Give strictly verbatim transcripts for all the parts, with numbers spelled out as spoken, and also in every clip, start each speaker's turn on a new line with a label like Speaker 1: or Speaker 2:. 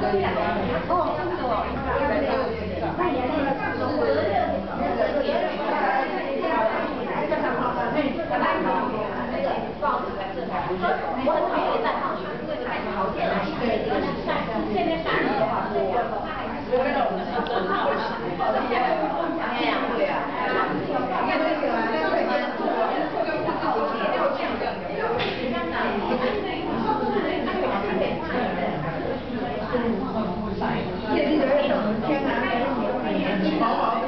Speaker 1: 我很讨厌再放学，因为太讨厌了。现在下雨的话，我跟我们是真的好喜欢。哎呀，对啊。你看这个啊，这个也是这个不好写，要这样这样有没有？人家拿你，叶子有点什么天啊？毛毛的。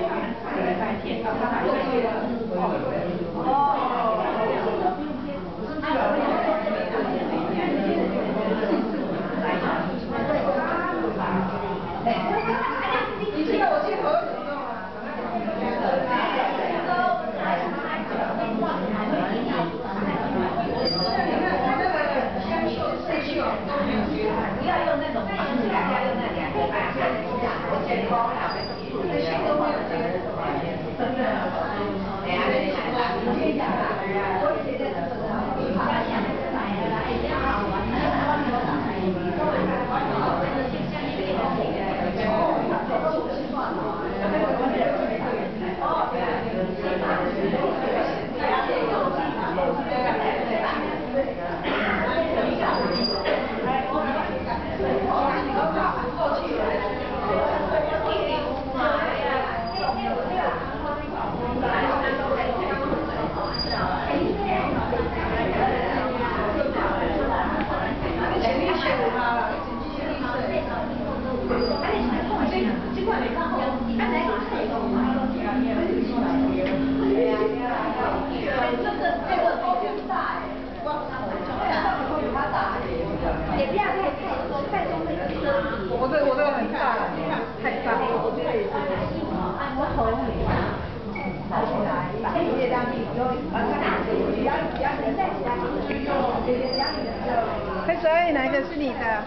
Speaker 1: 哦。你知道我去河怎么弄吗？不要用那种方式，不要用那两个把它我先包好，这些都没有这个真的。哎呀，你看啦，你先讲啦，我现在这个好像来了啦，哎呀，好玩，我这我这个很大，太大了。我这个也是，我头很大。拿起来，把这些当你用，把它拿起来，要要你再起来，用这些当你的时候。黑水，哪一个是你的？